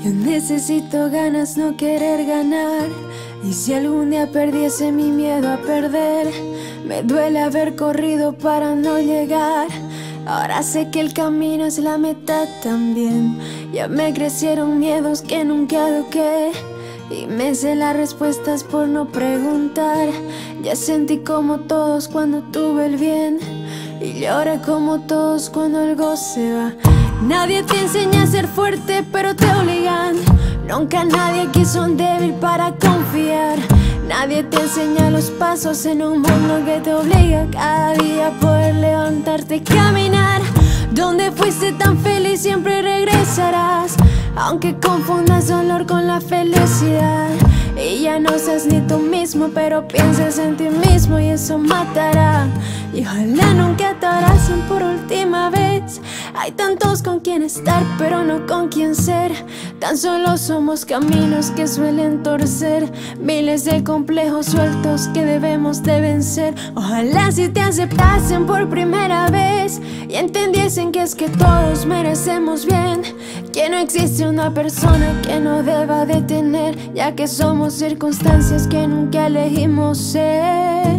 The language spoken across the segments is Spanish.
Yo necesito ganas, no querer ganar. Y si algún día perdiese mi miedo a perder, me duele haber corrido para no llegar. Ahora sé que el camino es la meta también. Ya me crecieron miedos que nunca eduqué, y me sé las respuestas por no preguntar. Ya sentí como todos cuando tuve el bien, y lloré como todos cuando algo se va. Nadie te enseña a ser fuerte, pero te obligan. Nunca nadie quiso un débil para confiar. Nadie te enseña los pasos en un mundo que te obliga cada día a poder levantarte y caminar. Donde fuiste tan feliz siempre regresarás, aunque confundas dolor con la felicidad. Y ya no seas ni tú mismo, pero pienses en ti mismo y eso matará. Y ojalá nunca te abracen por última vez. Hay tantos con quien estar, pero no con quien ser. Tan solo somos caminos que suelen torcer, miles de complejos sueltos que debemos de vencer. Ojalá si te aceptasen por primera vez y entendiesen que es que todos merecemos bien, que no existe una persona que no deba de tener, ya que somos circunstancias que nunca elegimos ser.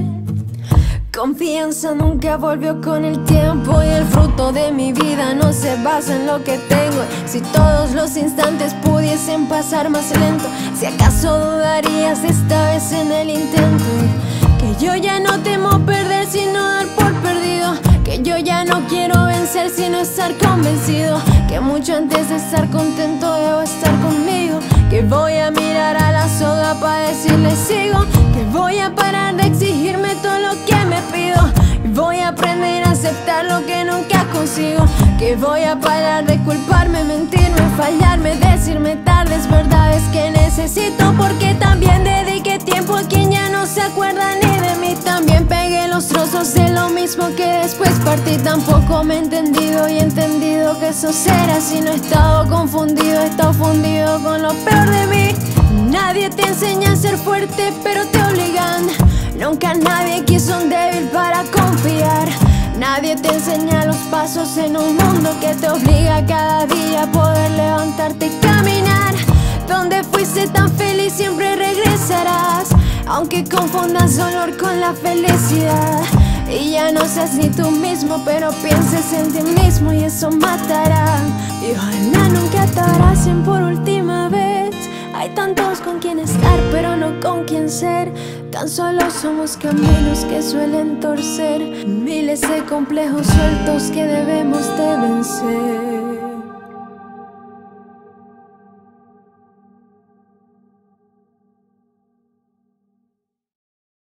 Confianza nunca volvió con el tiempo, y el fruto de mi vida no se basa en lo que tengo. Si todos los instantes pudiesen pasar más lento, si acaso dudarías esta vez en el intento. Que yo ya no temo perder sino dar por perdido, que yo ya no quiero vencer sino estar convencido, que mucho antes de estar contento debo estar conmigo, que voy a mirar a la soga para decirle sigo, que voy a parar de exigirme todo lo que me pido, y voy a aprender a aceptar lo que nunca consigo, que voy a parar de culparme, mentirme, fallarme, decirme tardes verdades que necesito, porque también dediqué tiempo a quien ya no se acuerda ni de mí. También pegué los trozos de lo mismo que después partí. Tampoco me he entendido y he entendido que eso será así. No he estado confundido, he estado fundido con lo peor de mí. Nadie te enseña a ser fuerte, pero te obligan. Nunca nadie quiso un débil para confiar. Nadie te enseña los pasos en un mundo que te obliga cada día a poder levantarte y caminar. Donde fuiste tan feliz siempre regresarás, aunque confundas dolor con la felicidad. Y ya no seas ni tú mismo, pero pienses en ti mismo y eso matará. Y ojalá nunca te abracen por última vez. Hay tantos con quien estar, pero no con quien ser. Tan solo somos caminos que suelen torcer, miles de complejos sueltos que debemos de vencer.